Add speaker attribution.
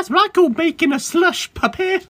Speaker 1: That's what I call making a slush puppy.